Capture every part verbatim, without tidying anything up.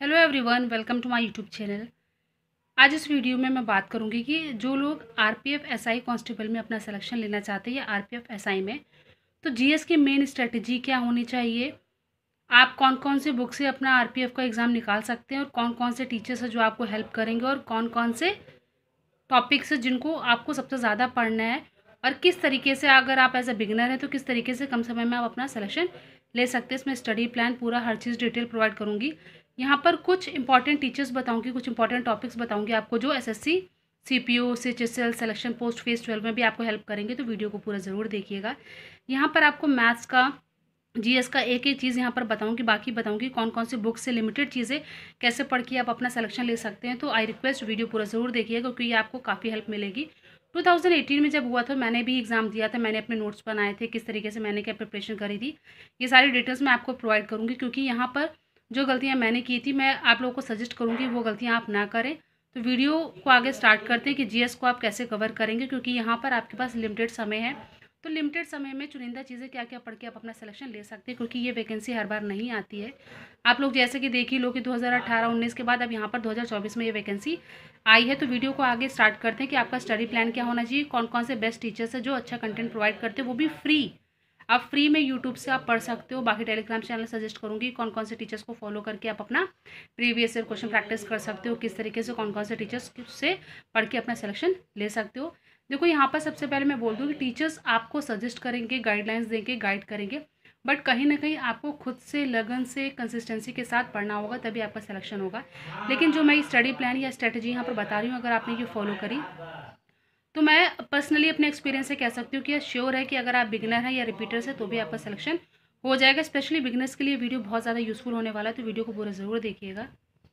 Hello everyone, welcome to my YouTube channel. आज इस video में मैं बात करूंगी कि जो लोग आरपीएफ एसआई कांस्टेबल में अपना सिलेक्शन लेना चाहते हैं या आरपीएफ एसआई में, तो जीएस की मेन स्ट्रेटजी क्या होनी चाहिए, आप कौन कौन से बुक से अपना आरपीएफ का एग्ज़ाम निकाल सकते हैं और कौन कौन से टीचर्स हैं जो आपको हेल्प करेंगे और कौन कौन से टॉपिक्स हैं जिनको आपको सबसे ज़्यादा पढ़ना है और किस तरीके से, अगर आप एज अ बिगिनर हैं तो किस तरीके से कम समय में आप अपना सिलेक्शन ले सकते हैं। इसमें स्टडी प्लान पूरा हर चीज़ डिटेल प्रोवाइड करूँगी। यहाँ पर कुछ इंपॉर्टेंट टीचर्स बताऊँगी, कुछ इंपॉर्टेंट टॉपिक्स बताऊँगी आपको जो SSC, CPO, CHSL, selection post phase twelve में भी आपको हेल्प करेंगे, तो वीडियो को पूरा ज़रूर देखिएगा। यहाँ पर आपको मैथ्स का, जीएस का एक एक चीज़ यहाँ पर बताऊंगी, बाकी बताऊंगी कौन कौन सी बुक से लिमिटेड चीज़ें कैसे पढ़ के आप अपना सिलेक्शन ले सकते हैं। तो आई रिक्वेस्ट वीडियो पूरा ज़रूर देखिएगा क्योंकि ये आपको काफ़ी हेल्प मिलेगी। टू थाउजेंड एटीन में जब हुआ था, मैंने भी एग्ज़ाम दिया था, मैंने अपने नोट्स बनाए थे, किस तरीके से मैंने क्या प्रिपरेशन करी थी, ये सारी डिटेल्स मैं आपको प्रोवाइड करूँगी। क्योंकि यहाँ पर जो गलतियाँ मैंने की थी, मैं आप लोगों को सजेस्ट करूँगी वो गलतियाँ आप ना करें। तो वीडियो को आगे स्टार्ट करते हैं कि जीएस को आप कैसे कवर करेंगे, क्योंकि यहाँ पर आपके पास लिमिटेड समय है। तो लिमिटेड समय में चुनिंदा चीज़ें क्या क्या पढ़ के आप अपना सिलेक्शन ले सकते हैं, क्योंकि ये वैकेंसी हर बार नहीं आती है। आप लोग जैसे कि देख ही लो कि दो हज़ार अठारह उन्नीस के बाद अब यहाँ पर दो हज़ार चौबीस में ये वैकेंसी आई है। तो वीडियो को आगे स्टार्ट करते हैं कि आपका स्टडी प्लान क्या होना चाहिए, कौन कौन से बेस्ट टीचर्स हैं जो अच्छा कंटेंट प्रोवाइड करते हैं, वो भी फ्री। आप फ्री में यूट्यूब से आप पढ़ सकते हो। बाकी टेलीग्राम चैनल सजेस्ट करूँगी कौन कौन से टीचर्स को फॉलो करके आप अपना प्रीवियस ईयर क्वेश्चन प्रैक्टिस कर सकते हो, किस तरीके से कौन कौन से टीचर्स से पढ़ के अपना सिलेक्शन ले सकते हो। देखो यहाँ पर सबसे पहले मैं बोल दूँ कि टीचर्स आपको सजेस्ट करेंगे, गाइडलाइंस देंगे, गाइड करेंगे, बट कहीं ना कहीं आपको खुद से लगन से कंसिस्टेंसी के साथ पढ़ना होगा, तभी आपका सिलेक्शन होगा। लेकिन जो मैं स्टडी प्लान या स्ट्रेटजी यहाँ पर बता रही हूँ, अगर आपने ये फॉलो करी तो मैं पर्सनली अपने एक्सपीरियंस से कह सकती हूँ कि श्योर है कि अगर आप बिगिनर हैं या रिपीटर्स हैं तो भी आपका सिलेक्शन हो जाएगा। स्पेशली बिगिनर्स के लिए वीडियो बहुत ज़्यादा यूजफुल होने वाला है, तो वीडियो को पूरा ज़रूर देखिएगा।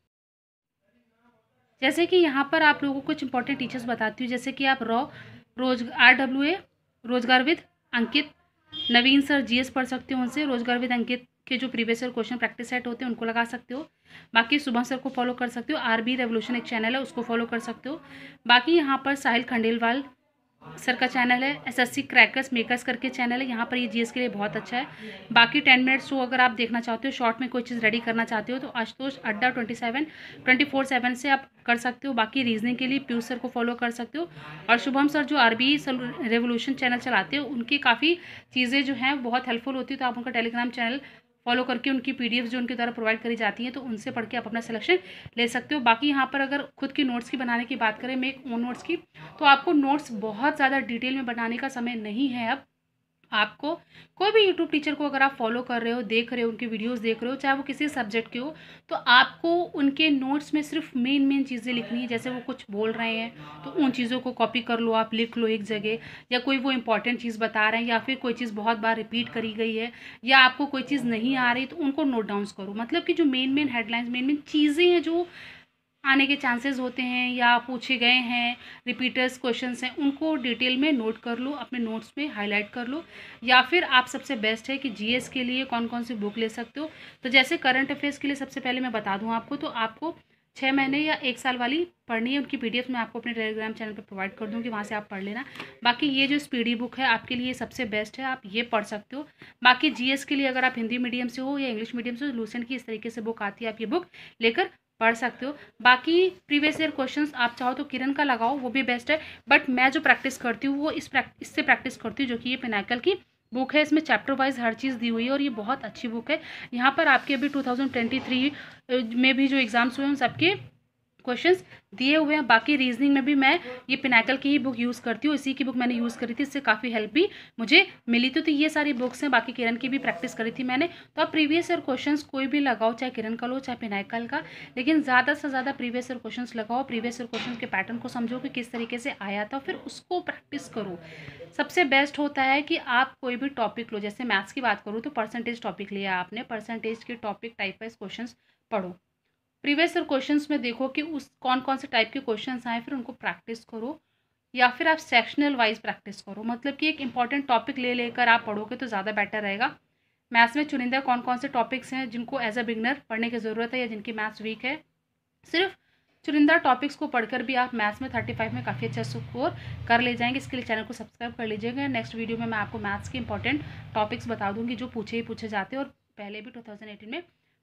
जैसे कि यहाँ पर आप लोगों को कुछ इंपॉर्टेंट टीचर्स बताती हूँ, जैसे कि आप रॉ रोज R W A Rojgar with Ankit Naveen sir GS पढ़ सकते हो, उनसे रोजगार विद अंकित के जो previous year question practice set होते हैं उनको लगा सकते हो। बाकी शुभम सर को फॉलो कर सकते हो, आरबी रेवोल्यूशन एक चैनल है उसको फॉलो कर सकते हो। बाकी यहाँ पर साहिल खंडेलवाल सर का चैनल है, एसएससी क्रैकर्स मेकर्स करके चैनल है, यहाँ पर ये जीएस के लिए बहुत अच्छा है। बाकी टेन मिनट्स शो अगर आप देखना चाहते हो, शॉर्ट में कोई चीज़ रेडी करना चाहते हो, तो Ashutosh Adda twenty seven twenty four seven से आप कर सकते हो। बाकी रीजनिंग के लिए पीयूष सर को फॉलो कर सकते हो। और शुभम सर जो आरबी रेवोल्यूशन चैनल चलाते हो, उनकी काफ़ी चीज़ें जो हैं बहुत हेल्पफुल होती है, तो आप उनका टेलीग्राम चैनल फॉलो करके उनकी पीडीएफ जो उनके द्वारा प्रोवाइड करी जाती हैं तो उनसे पढ़ के आप अपना सिलेक्शन ले सकते हो। बाकी यहाँ पर अगर खुद की नोट्स की बनाने की बात करें, मेक ओन नोट्स की, तो आपको नोट्स बहुत ज़्यादा डिटेल में बनाने का समय नहीं है। अब आपको कोई भी यूट्यूब टीचर को अगर आप फॉलो कर रहे हो, देख रहे हो, उनके वीडियोस देख रहे हो, चाहे वो किसी सब्जेक्ट के हो, तो आपको उनके नोट्स में सिर्फ मेन मेन चीज़ें लिखनी है। जैसे वो कुछ बोल रहे हैं तो उन चीज़ों को कॉपी कर लो, आप लिख लो एक जगह, या कोई वो इंपॉर्टेंट चीज़ बता रहे हैं या फिर कोई चीज़ बहुत बार रिपीट करी गई है या आपको कोई चीज़ नहीं आ रही तो उनको नोट डाउन करो। मतलब कि जो main main headlines, main main चीज़ें हैं जो आने के चांसेस होते हैं या पूछे गए हैं, रिपीटर्स क्वेश्चंस हैं, उनको डिटेल में नोट कर लो, अपने नोट्स में हाईलाइट कर लो। या फिर आप सबसे बेस्ट है कि जीएस के लिए कौन कौन सी बुक ले सकते हो। तो जैसे करंट अफेयर्स के लिए सबसे पहले मैं बता दूं आपको, तो आपको छः महीने या एक साल वाली पढ़नी है, उनकी पीडीएफ मैं आपको अपने टेलीग्राम चैनल पर प्रोवाइड कर दूँगी, वहाँ से आप पढ़ लेना। बाकी ये जो स्पीडी बुक है आपके लिए सबसे बेस्ट है, आप ये पढ़ सकते हो। बाकी जीएस के लिए अगर आप हिंदी मीडियम से हो या इंग्लिश मीडियम से हो, लूसेंट की इस तरीके से बुक आती है, आप ये बुक लेकर पढ़ सकते हो। बाकी प्रीवियस ईयर क्वेश्चंस आप चाहो तो किरण का लगाओ, वो भी बेस्ट है, बट मैं जो प्रैक्टिस करती हूँ वो इस प्रैक्टिस इससे प्रैक्टिस करती हूँ, जो कि ये पिनाकल की बुक है। इसमें चैप्टर वाइज हर चीज़ दी हुई है और ये बहुत अच्छी बुक है। यहाँ पर आपके अभी टू थाउजेंड ट्वेंटी थ्री में भी जो एग्जाम्स हुए हैं उन सबके क्वेश्चंस दिए हुए हैं। बाकी रीजनिंग में भी मैं ये पिनाकल की ही बुक यूज़ करती हूँ, इसी की बुक मैंने यूज़ करी थी, इससे काफ़ी हेल्प भी मुझे मिली थी। तो ये सारी बुक्स हैं, बाकी किरण की भी प्रैक्टिस करी थी मैंने। तो आप प्रीवियस ईयर क्वेश्चंस कोई भी लगाओ, चाहे किरण का लो चाहे पिनाकल का, लेकिन ज़्यादा से ज़्यादा प्रीवियस ईयर क्वेश्चंस लगाओ, प्रीवियस ईयर क्वेश्चन के पैटर्न को समझो कि किस तरीके से आया था, फिर उसको प्रैक्टिस करो। सबसे बेस्ट होता है कि आप कोई भी टॉपिक लो, जैसे मैथ्स की बात करूँ तो परसेंटेज टॉपिक लिया आपने, परसेंटेज के टॉपिक टाइप वाइज क्वेश्चन पढ़ो, प्रीवियस ईयर क्वेश्चंस में देखो कि उस कौन कौन से टाइप के क्वेश्चंस आए, फिर उनको प्रैक्टिस करो। या फिर आप सेक्शनल वाइज प्रैक्टिस करो, मतलब कि एक इंपॉर्टेंट टॉपिक ले लेकर आप पढ़ोगे तो ज़्यादा बेटर रहेगा। मैथ्स में चुनिंदा कौन कौन से टॉपिक्स हैं जिनको एज अ बिगनर पढ़ने की ज़रूरत है या जिनकी मैथ्स वीक है, सिर्फ चुनिंदा टॉपिक्स को पढ़कर भी आप मैथ्स में थर्टी फाइव में काफ़ी अच्छा स्कोर कर ले जाएंगे। इसके लिए चैनल को सब्सक्राइब कर लीजिएगा। नेक्स्ट वीडियो में मैं आपको मैथ्स के इंपॉर्टेंट टॉपिक्स बता दूंगी जो पूछे ही पूछे जाते हैं और पहले भी टू थाउजेंड एटीन में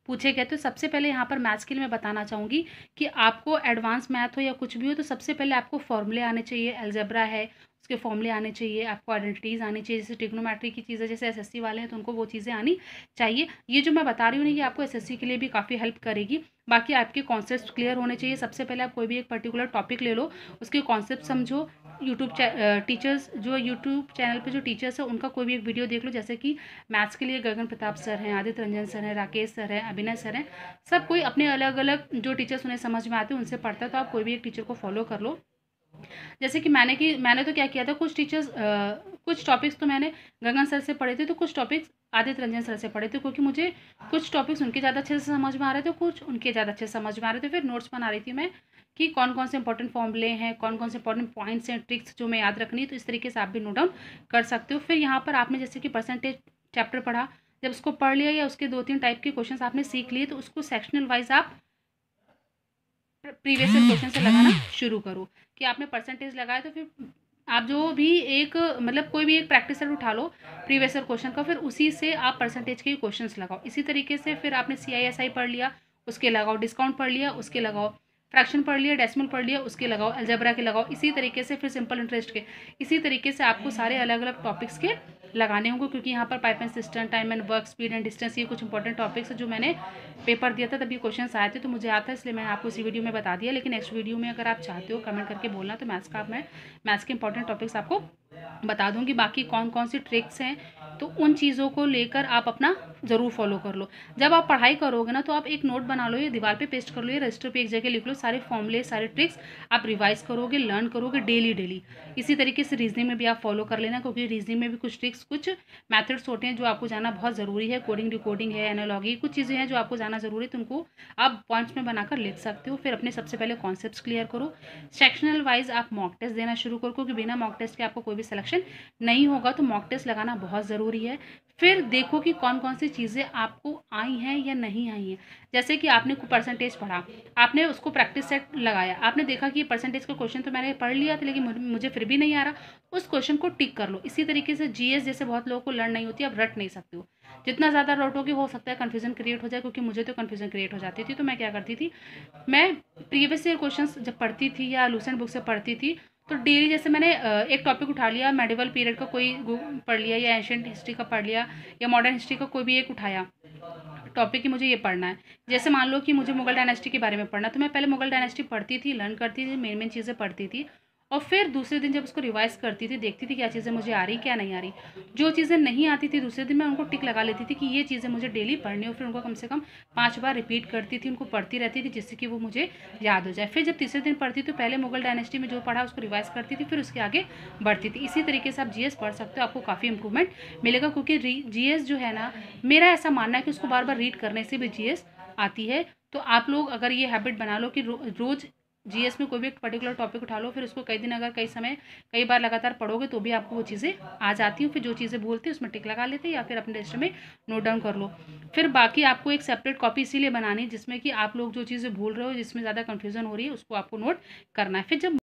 पूछे गए। तो सबसे पहले यहाँ पर मैथ्स के लिए मैं बताना चाहूँगी कि आपको एडवांस मैथ हो या कुछ भी हो, तो सबसे पहले आपको फॉर्मूले आने चाहिए, अलजेब्रा है उसके फॉर्मूले आने चाहिए, आपको आइडेंटिटीज़ आनी चाहिए, जैसे ट्रिग्नोमेट्री की चीज़ें, जैसे एसएससी वाले हैं तो उनको वो चीज़ें आनी चाहिए। ये जो मैं बता रही हूँ ना, ये आपको एसएससी के लिए भी काफ़ी हेल्प करेगी। बाकी आपके कॉन्सेप्ट क्लियर होने चाहिए। सबसे पहले आप कोई भी एक पर्टिकुलर टॉपिक ले लो, उसके कॉन्सेप्ट समझो। यूट्यूब टीचर्स जो यूट्यूब चैनल पे जो टीचर्स हैं उनका कोई भी एक वीडियो देख लो, जैसे कि मैथ्स के लिए गगन प्रताप सर हैं, आदित्य रंजन सर हैं, राकेश सर हैं, अभिनय सर हैं। सब कोई अपने अलग अलग जो टीचर्स उन्हें समझ में आते हैं उनसे पढ़ता है, तो आप कोई भी एक टीचर को फॉलो कर लो। जैसे कि मैंने कि मैंने तो क्या किया था, कुछ टीचर्स कुछ टॉपिक्स तो मैंने गगन सर से पढ़े थे, तो कुछ टॉपिक्स आदित्य रंजन सर से पढ़े थे, क्योंकि मुझे कुछ टॉपिक्स उनके ज़्यादा अच्छे से समझ में आ रहे थे, कुछ उनके ज़्यादा अच्छे से समझ में आ रहे थे। फिर नोट्स बना रही थी मैं कि कौन कौन से इंपॉर्टेंट फॉर्मूले हैं, कौन कौन से इंपॉर्टेंट पॉइंट्स हैं, ट्रिक्स जो मैं याद रखनी है, तो इस तरीके से आप भी नोट डाउन कर सकते हो। फिर यहाँ पर आपने जैसे कि परसेंटेज चैप्टर पढ़ा, जब उसको पढ़ लिया या उसके दो तीन टाइप के क्वेश्चन आपने सीख लिए, तो उसको सेक्शनल वाइज आप प्रीवियस ईयर क्वेश्चन से लगाना शुरू करो। कि आपने परसेंटेज लगाया तो फिर आप जो भी एक मतलब कोई भी एक प्रैक्टिस सेट उठा लो प्रीवियस ईयर क्वेश्चन का, फिर उसी से आप परसेंटेज के क्वेश्चंस लगाओ। इसी तरीके से फिर आपने सी आई एस आई पढ़ लिया, उसके लगाओ, डिस्काउंट पढ़ लिया उसके लगाओ, फ्रैक्शन पढ़ लिया, डेसिमल पढ़ लिया उसके लगाओ, अलजेब्रा के लगाओ। इसी तरीके से फिर सिंपल इंटरेस्ट के, इसी तरीके से आपको सारे अलग अलग टॉपिक्स के लगाने होंगे, क्योंकि यहाँ पर pipe and system, time and work, speed and distance, ये कुछ इंपॉर्टेंट टॉपिक्स है जो मैंने पेपर दिया था तभी क्वेश्चन आए थे, तो मुझे आता है इसलिए मैंने आपको इसी वीडियो में बता दिया। लेकिन नेक्स्ट वीडियो में अगर आप चाहते हो कमेंट करके बोलना, तो मैथ्स का मैं मैथ्स के इंपॉर्टेंट टॉपिक्स आपको बता दूंगी। बाकी कौन कौन सी ट्रिक्स हैं तो उन चीज़ों को लेकर आप अपना ज़रूर फॉलो कर लो। जब आप पढ़ाई करोगे ना, तो आप एक नोट बना लो, ये दीवार पे पेस्ट कर लो, ये रजिस्टर पे एक जगह लिख लो, सारे फॉर्मूले सारे ट्रिक्स आप रिवाइज करोगे, लर्न करोगे डेली डेली। इसी तरीके से रीजनिंग में भी आप फॉलो कर लेना, क्योंकि रीजनिंग में भी कुछ ट्रिक्स कुछ मैथड्स होते हैं जो आपको जाना बहुत ज़रूरी है। कोडिंग डिकोडिंग है, एनालॉगी, कुछ चीज़ें हैं जो आपको जाना ज़रूरी है, तो उनको आप पॉइंट्स में बनाकर लिख सकते हो। फिर अपने सबसे पहले कॉन्सेप्ट्स क्लियर करो, सेक्शनल वाइज आप मॉक टेस्ट देना शुरू करो, क्योंकि बिना मॉक टेस्ट के आपको कोई भी सिलेक्शन नहीं होगा, तो मॉक टेस्ट लगाना बहुत ज़रूरी है। फिर देखो कि कौन कौन सी चीज़ें आपको आई हैं या नहीं आई हैं। जैसे कि आपने परसेंटेज पढ़ा, आपने उसको प्रैक्टिस सेट लगाया, आपने देखा कि परसेंटेज का क्वेश्चन तो मैंने पढ़ लिया था लेकिन मुझे फिर भी नहीं आ रहा, उस क्वेश्चन को टिक कर लो। इसी तरीके से जीएस जैसे बहुत लोगों को लर्न नहीं होती, आप रट नहीं सकते हो, जितना ज़्यादा रटोगे हो सकता है कन्फ्यूजन क्रिएट हो जाए, क्योंकि मुझे तो कन्फ्यूजन क्रिएट हो जाती थी। तो मैं क्या करती थी, मैं प्रीवियस ईयर क्वेश्चन जब पढ़ती थी या लूसेंट बुक से पढ़ती थी, तो डेली जैसे मैंने एक टॉपिक उठा लिया, मेडिवल पीरियड का कोई पढ़ लिया, या एंशिएंट हिस्ट्री का पढ़ लिया, या मॉडर्न हिस्ट्री का कोई भी एक उठाया टॉपिक कि मुझे ये पढ़ना है। जैसे मान लो कि मुझे मुगल डायनेस्टी के बारे में पढ़ना, तो मैं पहले मुगल डायनेस्टी पढ़ती थी, लर्न करती थी, मेन मेन चीज़ें पढ़ती थी, और फिर दूसरे दिन जब उसको रिवाइज करती थी, देखती थी क्या चीज़ें मुझे आ रही क्या नहीं आ रही। जो चीज़ें नहीं आती थी दूसरे दिन मैं उनको टिक लगा लेती थी कि ये चीज़ें मुझे डेली पढ़नी हो, फिर उनको कम से कम पाँच बार रिपीट करती थी, उनको पढ़ती रहती थी, जिससे कि वो मुझे याद हो जाए। फिर जब तीसरे दिन पढ़ती तो पहले मुगल डायनेस्टी में जो पढ़ा उसको रिवाइज करती थी, फिर उसके आगे बढ़ती थी। इसी तरीके से आप जीएस पढ़ सकते हो, आपको काफ़ी इंप्रूवमेंट मिलेगा, क्योंकि जीएस जो है ना, मेरा ऐसा मानना है कि उसको बार बार रीड करने से भी जीएस आती है। तो आप लोग अगर ये हैबिट बना लो कि रो, रोज़ जीएस में कोई भी एक पर्टिकुलर टॉपिक उठा लो, फिर उसको कई दिन अगर कई समय कई बार लगातार पढ़ोगे तो भी आपको वो चीज़ें आ जाती हैं। फिर जो चीज़ें भूलती है उसमें टिक लगा लेते हैं, या फिर अपने रजिस्टर में नोट डाउन कर लो। फिर बाकी आपको एक सेपरेट कॉपी इसीलिए बनानी है जिसमें कि आप लोग जो चीज़ें भूल रहे हो, जिसमें ज़्यादा कन्फ्यूजन हो रही है, उसको आपको नोट करना है। फिर जब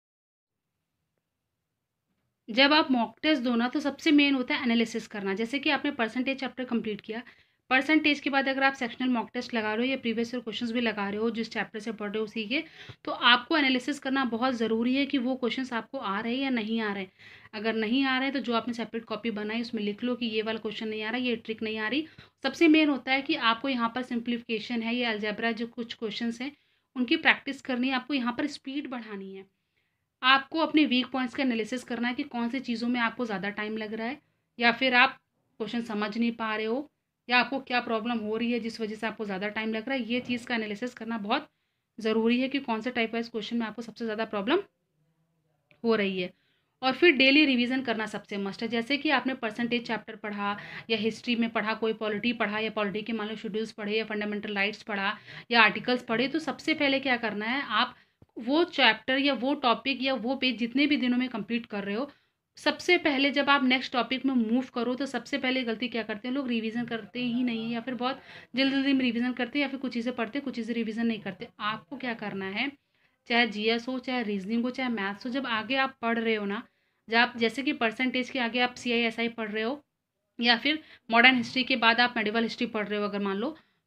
जब आप मॉक टेस्ट दो ना, तो सबसे मेन होता है एनालिसिस करना। जैसे कि आपने परसेंटेज चैप्टर कंप्लीट किया, परसेंटेज के बाद अगर आप सेक्शनल मॉक टेस्ट लगा रहे हो या प्रीवियस ईयर क्वेश्चंस भी लगा रहे हो जिस चैप्टर से पढ़ रहे हो उसी के, तो आपको एनालिसिस करना बहुत ज़रूरी है कि वो क्वेश्चंस आपको आ रहे हैं या नहीं आ रहे हैं। अगर नहीं आ रहे हैं तो जो आपने सेपरेट कॉपी बनाई उसमें लिख लो कि ये वाला क्वेश्चन नहीं आ रहा, ये ट्रिक नहीं आ रही। सबसे मेन होता है कि आपको यहाँ पर सिंप्लीफिकेशन है या अलजेब्रा जो कुछ क्वेश्चन हैं उनकी प्रैक्टिस करनी है, आपको यहाँ पर स्पीड बढ़ानी है, आपको अपने वीक पॉइंट्स का एनालिसिस करना है कि कौन सी चीज़ों में आपको ज़्यादा टाइम लग रहा है, या फिर आप क्वेश्चन समझ नहीं पा रहे हो, या आपको क्या प्रॉब्लम हो रही है जिस वजह से आपको ज़्यादा टाइम लग रहा है। ये चीज़ का एनालिसिस करना बहुत ज़रूरी है कि कौन से टाइप वाइज क्वेश्चन में आपको सबसे ज़्यादा प्रॉब्लम हो रही है। और फिर डेली रिवीजन करना सबसे मस्ट है। जैसे कि आपने परसेंटेज चैप्टर पढ़ा या हिस्ट्री में पढ़ा, कोई पॉलिटी पढ़ा या पॉलिटी के मान लो शेड्यूल्स पढ़े या फंडामेंटल राइट्स पढ़ा या आर्टिकल्स पढ़े, तो सबसे पहले क्या करना है, आप वो चैप्टर या वो टॉपिक या वो पेज जितने भी दिनों में कंप्लीट कर रहे हो, सबसे पहले जब आप नेक्स्ट टॉपिक में मूव करो तो सबसे पहले गलती क्या करते हैं लोग, रिवीजन करते ही नहीं है, या फिर बहुत जल्दी जल्दी में रिवीजन करते हैं, या फिर कुछ चीज़ें पढ़ते हैं कुछ चीज़ें रिवीजन नहीं करते। आपको क्या करना है, चाहे जीएस हो, चाहे रीजनिंग हो, चाहे मैथ्स हो, जब आगे आप पढ़ रहे हो ना, जब आप जैसे कि परसेंटेज के आगे आप सी आई एस आई पढ़ रहे हो, या फिर मॉडर्न हिस्ट्री के बाद आप मेडिवल हिस्ट्री पढ़ रहे हो अगर मान लो,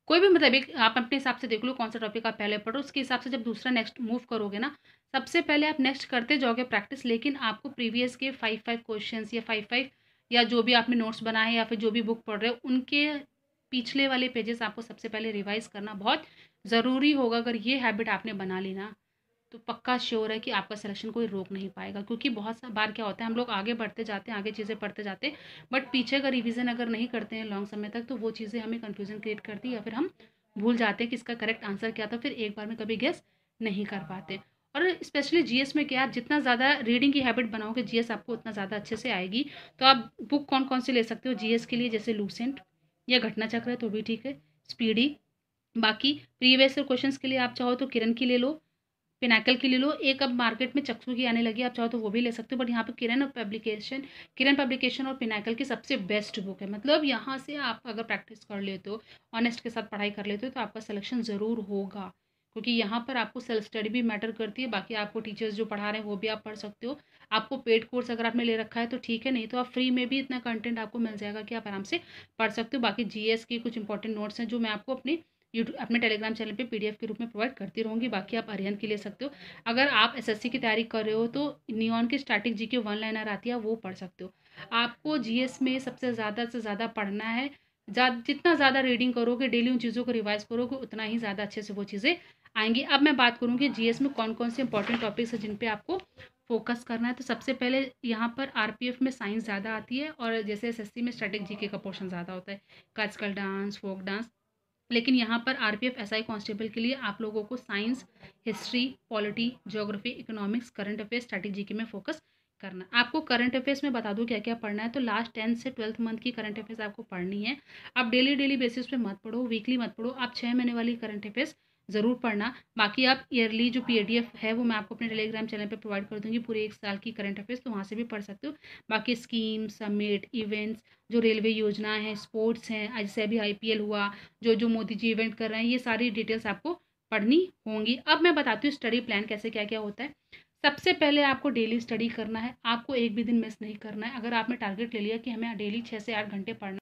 कोई भी मतलब एक आप अपने हिसाब से देख लो कौन सा टॉपिक आप पहले पढ़ो, उसके हिसाब से जब दूसरा नेक्स्ट मूव करोगे ना, सबसे पहले आप नेक्स्ट करते जाओगे प्रैक्टिस, लेकिन आपको प्रीवियस के फाइव फाइव क्वेश्चंस या फाइव फाइव या जो भी आपने नोट्स बनाए या फिर जो भी बुक पढ़ रहे हो उनके पिछले वाले पेजेस आपको सबसे पहले रिवाइज करना बहुत ज़रूरी होगा। अगर ये हैबिट आपने बना ली ना, तो पक्का श्योर है कि आपका सिलेक्शन कोई रोक नहीं पाएगा। क्योंकि बहुत सा बार क्या होता है, हम लोग आगे बढ़ते जाते हैं, आगे चीज़ें पढ़ते जाते हैं, बट पीछे का रिवीजन अगर नहीं करते हैं लॉन्ग समय तक, तो वो चीज़ें हमें कन्फ्यूजन क्रिएट करती है या फिर हम भूल जाते हैं कि इसका करेक्ट आंसर क्या था, फिर एक बार में कभी गेस नहीं कर पाते। और स्पेशली जीएस में क्या, आप जितना ज़्यादा रीडिंग की हैबिट बनाओगे जीएस आपको उतना ज़्यादा अच्छे से आएगी। तो आप बुक कौन कौन से ले सकते हो जीएस के लिए, जैसे लूसेंट या घटना चक्र है तो भी ठीक है, स्पीडी। बाकी प्रीवियस क्वेश्चंस के लिए आप चाहो तो किरण की ले लो, पिनाकल की ले लो, एक अब मार्केट में चक्सू की आने लगी, आप चाहो तो वो भी ले सकते हो, बट यहाँ पे किरण और पब्लिकेशन किरण पब्लिकेशन और पिनाकल की सबसे बेस्ट बुक है। मतलब यहाँ से आप अगर प्रैक्टिस कर लेते हो, ऑनेस्ट के साथ पढ़ाई कर लेते हो, तो आपका सिलेक्शन ज़रूर होगा। क्योंकि यहाँ पर आपको सेल्फ स्टडी भी मैटर करती है, बाकी आपको टीचर्स जो पढ़ा रहे हैं वो भी आप पढ़ सकते हो। आपको पेड कोर्स अगर आपने ले रखा है तो ठीक है, नहीं तो आप फ्री में भी इतना कंटेंट आपको मिल जाएगा कि आप आराम से पढ़ सकते हो। बाकी जीएस की कुछ इंपॉर्टेंट नोट्स हैं जो मैं आपको अपनी यूट्यूब अपने टेलीग्राम चैनल पे पीडीएफ के रूप में प्रोवाइड करती रहूँगी। बाकी आप अरिहंत की ले सकते हो। अगर आप एसएससी की तैयारी कर रहे हो तो नियॉन की स्टैटिक जीके वन लाइनर आती है, वो पढ़ सकते हो। आपको जीएस में सबसे ज़्यादा से ज़्यादा पढ़ना है, जितना ज़्यादा रीडिंग करोगे, डेली उन चीज़ों को रिवाइज करोगे, उतना ही ज़्यादा अच्छे से वो चीज़ें आएंगी। अब मैं बात करूँगी जीएस में कौन कौन से इंपॉर्टेंट टॉपिक्स हैं जिन पे आपको फोकस करना है। तो सबसे पहले यहाँ पर आरपीएफ में साइंस ज़्यादा आती है, और जैसे एसएससी में स्टैटिक जीके का पोर्शन ज़्यादा होता है, क्लासिकल डांस, फोक डांस। लेकिन यहाँ पर आरपीएफ एसआई कांस्टेबल के लिए आप लोगों को science, history, polity, geography, economics, current affairs, strategy के में फोकस करना। आपको करंट अफेयर्स में बता दूँ क्या क्या पढ़ना है। तो लास्ट टेंथ से ट्वेल्थ मंथ की करंट अफेयर्स आपको पढ़नी है। आप डेली डेली बेसिस पे मत पढ़ो, वीकली मत पढ़ो, आप छः महीने वाली करंट अफेयर्स ज़रूर पढ़ना। बाकी आप ईयरली जो पीडीएफ है वो मैं आपको अपने टेलीग्राम चैनल पे प्रोवाइड कर दूँगी, पूरे एक साल की करंट अफेयर्स, तो वहाँ से भी पढ़ सकते हो। बाकी स्कीम, समिट, इवेंट्स, जो रेलवे योजना है, स्पोर्ट्स हैं, जैसे अभी आईपीएल हुआ, जो जो मोदी जी इवेंट कर रहे हैं, ये सारी डिटेल्स आपको पढ़नी होंगी। अब मैं बताती हूँ स्टडी प्लान कैसे क्या क्या होता है। सबसे पहले आपको डेली स्टडी करना है, आपको एक भी दिन मिस नहीं करना है। अगर आपने टारगेट ले लिया कि हमें डेली छः से आठ घंटे पढ़ना,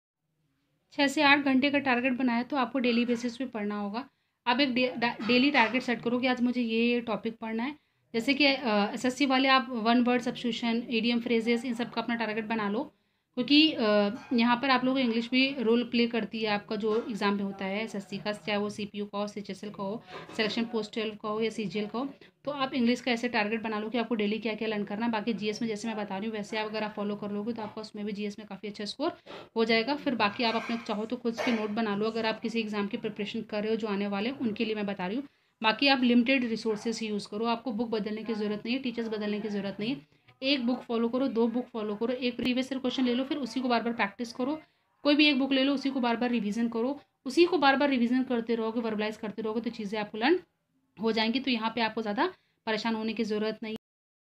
छः से आठ घंटे का टारगेट बनाया, तो आपको डेली बेसिस पे पढ़ना होगा। आप एक डेली टारगेट सेट करो कि आज मुझे ये ये टॉपिक पढ़ना है। जैसे कि एसएससी वाले आप one word substitution, idiom phrases, इन सब का अपना टारगेट बना लो। क्योंकि यहाँ पर आप लोगों को इंग्लिश भी रोल प्ले करती है आपका जो एग्ज़ाम में होता है एसएससी का, चाहे वो सीपीयू का हो, सीएचएसएल का हो, सिलेक्शन पोस्ट ट्वेल्व का हो या सीजीएल का हो। तो आप इंग्लिश का ऐसे टारगेट बना लो कि आपको डेली क्या क्या लर्न करना है। बाकी जीएस में जैसे मैं बता रही हूँ वैसे आप अगर आप फॉलो कर लोगे तो आपका उसमें भी जीएस में काफ़ी अच्छा स्कोर हो जाएगा। फिर बाकी आप अपने चाहो तो खुद के नोट बना लो, अगर आप किसी एग्जाम की प्रिपरेशन कर रहे हो जो आने वाले हैं उनके लिए मैं बता रही हूँ। बाकी आप लिमिटेड रिसोर्सेज ही यूज़ करो, आपको बुक बदलने की ज़रूरत नहीं है, टीचर्स बदलने की ज़रूरत नहीं है। एक बुक फॉलो करो, दो बुक फॉलो करो, एक प्रीवियस ईयर क्वेश्चन ले लो, फिर उसी को बार बार प्रैक्टिस करो। कोई भी एक बुक ले लो, उसी को बार बार रिवीजन करो, उसी को बार बार रिवीजन करते रहोगे, वर्बलाइज करते रहोगे, तो चीज़ें आपको लर्न हो जाएंगी। तो यहाँ पे आपको ज़्यादा परेशान होने की ज़रूरत नहीं।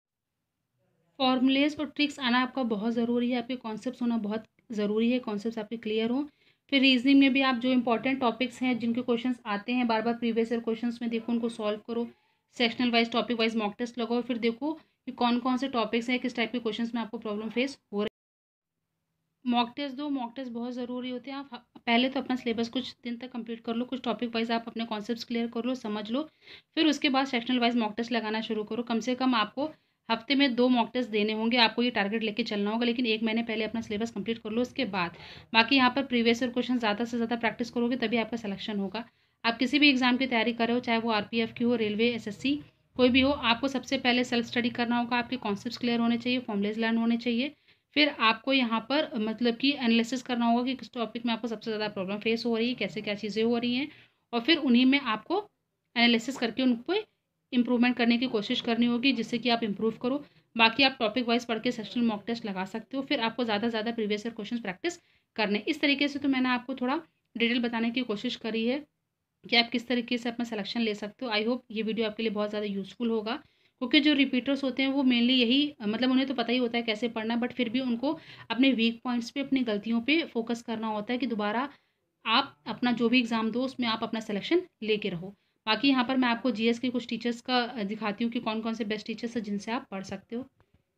फॉर्मूलेज और ट्रिक्स आना आपका बहुत ज़रूरी है, आपके कॉन्सेप्ट्स होना बहुत ज़रूरी है, कॉन्सेप्ट्स आपके क्लियर हों। फिर रीजनिंग में भी आप जो इंपॉर्टेंट टॉपिक्स हैं जिनके क्वेश्चंस आते हैं बार बार प्रीवियस ईयर क्वेश्चंस में, देखो उनको सॉल्व करो, sectional wise, topic wise mock test लगाओ, फिर देखो कि कौन कौन से टॉपिक्स हैं, किस टाइप के क्वेश्चंस में आपको प्रॉब्लम फेस हो रही है। मॉक टेस्ट दो, मॉक टेस्ट बहुत ज़रूरी होते हैं। आप पहले तो अपना सिलेबस कुछ दिन तक कंप्लीट कर लो, कुछ टॉपिक वाइज आप अपने कॉन्सेप्ट्स क्लियर कर लो, समझ लो, फिर उसके बाद सेक्शनल वाइज मॉक टेस्ट लगाना शुरू करो। कम से कम आपको हफ्ते में दो मॉक टेस्ट देने होंगे, आपको ये टारगेट लेके चलना होगा, लेकिन एक महीने पहले अपना सिलेबस कंप्लीट कर लो उसके बाद। बाकी यहाँ पर प्रीवियस ईयर क्वेश्चन ज़्यादा से ज़्यादा प्रैक्टिस करोगे तभी आपका सिलेक्शन होगा। आप किसी भी एग्जाम की तैयारी कर रहे हो, चाहे वो आरपीएफ की हो, रेलवे, एसएससी, कोई भी हो, आपको सबसे पहले सेल्फ स्टडी करना होगा, आपके कॉन्सेप्ट्स क्लियर होने चाहिए, फॉर्मुलेज लर्न होने चाहिए। फिर आपको यहाँ पर मतलब कि एनालिसिस करना होगा कि किस टॉपिक में आपको सबसे ज़्यादा प्रॉब्लम फेस हो रही है, कैसे क्या चीज़ें हो रही हैं, और फिर उन्हीं में आपको एनालिसिस करके उन पर इम्प्रूवमेंट करने की कोशिश करनी होगी, जिससे कि आप इम्प्रूव करो। बाकी आप टॉपिक वाइज पढ़ के सेक्शनल मॉक टेस्ट लगा सकते हो। फिर आपको ज़्यादा से ज़्यादा प्रीवियस ईयर क्वेश्चन प्रैक्टिस करने। इस तरीके से तो मैंने आपको थोड़ा डिटेल बताने की कोशिश करी है कि आप किस तरीके से अपना सिलेक्शन ले सकते हो। आई होप ये वीडियो आपके लिए बहुत ज़्यादा यूज़फुल होगा, क्योंकि जो रिपीटर्स होते हैं वो मेनली यही मतलब उन्हें तो पता ही होता है कैसे पढ़ना है, बट फिर भी उनको अपने वीक पॉइंट्स पे, अपनी गलतियों पे फोकस करना होता है कि दोबारा आप अपना जो भी एग्ज़ाम दो उसमें आप अपना सिलेक्शन लेके रहो। बाकी यहाँ पर मैं आपको जीएस के कुछ टीचर्स का दिखाती हूँ कि कौन कौन से बेस्ट टीचर्स हैं जिनसे आप पढ़ सकते हो।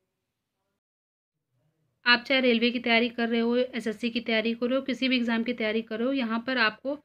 आप चाहे रेलवे की तैयारी कर रहे हो, एसएससी की तैयारी कर रहे हो, किसी भी एग्ज़ाम की तैयारी कर रहे हो, यहाँ पर आपको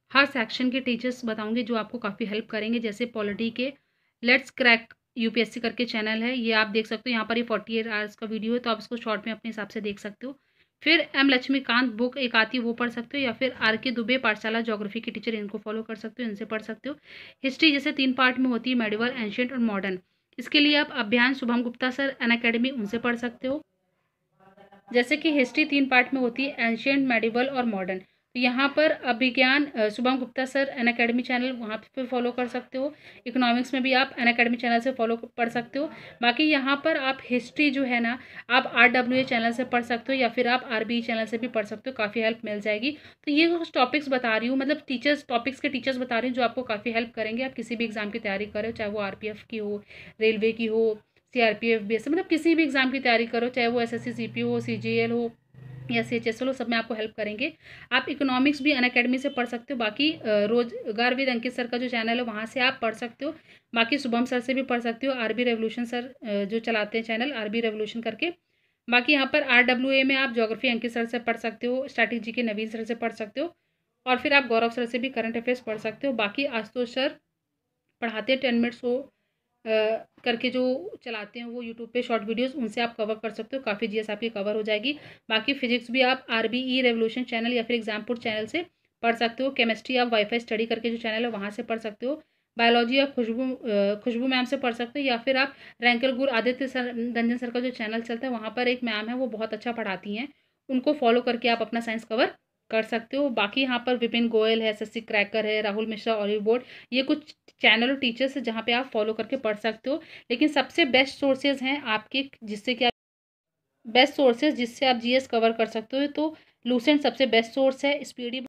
हर सेक्शन के टीचर्स बताऊंगी जो आपको काफ़ी हेल्प करेंगे। जैसे पॉलिटी के लेट्स क्रैक यूपीएससी करके चैनल है, ये आप देख सकते हो। यहाँ पर ये फोर्टी एट आवर्स का वीडियो है, तो आप इसको शॉर्ट में अपने हिसाब से देख सकते हो। फिर एम लक्ष्मीकांत बुक एक आती है, वो पढ़ सकते हो, या फिर आर के दुबे पाठशाला ज्योग्राफी के टीचर, इनको फॉलो कर सकते हो, इनसे पढ़ सकते हो। हिस्ट्री जैसे तीन पार्ट में होती है, मेडिवल, एंशियंट और मॉडर्न, इसके लिए आप Abhiyan Shubham Gupta sir Unacademy, उनसे पढ़ सकते हो। जैसे कि हिस्ट्री तीन पार्ट में होती है, एंशियंट, मेडिवल और मॉडर्न, तो यहाँ पर Abhigyan Shubham Gupta sir Unacademy channel, वहाँ पे फॉलो कर सकते हो। इकोनॉमिक्स में भी आप अन अकेडमी चैनल से फॉलो पढ़ सकते हो। बाकी यहाँ पर आप हिस्ट्री जो है ना, आप आर डब्ल्यू ए चैनल से पढ़ सकते हो, या फिर आप आर बी ई चैनल से भी पढ़ सकते हो, काफ़ी हेल्प मिल जाएगी। तो ये कुछ टॉपिक्स बता रही हूँ, मतलब टीचर्स टॉपिक्स के टीचर्स बता रही हूँ जो आपको काफ़ी हेल्प करेंगे। आप किसी भी एग्जाम की तैयारी करो, चाहे वो आर पी एफ की हो, रेलवे की हो, C R P F B S, मतलब किसी भी एग्जाम की तैयारी करो, चाहे वो S S C C P हो, सी जी एल हो या सी एच एस एल हो, सब में आपको हेल्प करेंगे। आप इकोनॉमिक्स भी अन अकेडमी से पढ़ सकते हो। बाकी रोजगार विद अंकित सर का जो चैनल है, वहाँ से आप पढ़ सकते हो। बाकी शुभम सर से भी पढ़ सकते हो, आरबी रेवोल्यूशन सर जो चलाते हैं चैनल आरबी रेवोल्यूशन करके। बाकी यहाँ पर आर डब्ल्यू ए में आप ज्योग्राफी अंकित सर से पढ़ सकते हो, स्ट्रैटेजी के नवीन सर से पढ़ सकते हो, और फिर आप गौरव सर से भी करंट अफेयर्स पढ़ सकते हो। बाकी आशुतोष सर पढ़ाते हैं टेन मिनट्स हो करके जो चलाते हैं वो यूट्यूब पे शॉर्ट वीडियोस, उनसे आप कवर कर सकते हो, काफ़ी जीएस आपकी कवर हो जाएगी। बाकी फिजिक्स भी आप आरबीई रेवोल्यूशन चैनल या फिर एग्जामपुर चैनल से पढ़ सकते हो। केमिस्ट्री आप वाईफाई स्टडी करके जो चैनल है वहाँ से पढ़ सकते हो। बायोलॉजी आप खुशबू खुशबू मैम से पढ़ सकते हो, या फिर आप रैंकर गुरु आदित्य सर रंजन सर का जो चैनल चलता है, वहाँ पर एक मैम है, वो बहुत अच्छा पढ़ाती हैं, उनको फॉलो करके आप अपना साइंस कवर कर सकते हो। बाकी यहाँ पर विपिन गोयल है, एसएससी क्रैकर है, राहुल मिश्रा, ऑलिव बोर्ड, ये कुछ चैनल और टीचर्स है जहाँ पे आप फॉलो करके पढ़ सकते हो। लेकिन सबसे बेस्ट सोर्सेज हैं आपके, जिससे कि आप बेस्ट सोर्सेज जिससे आप जीएस कवर कर सकते हो, तो लूसेंट सबसे बेस्ट सोर्स है। स्पीडी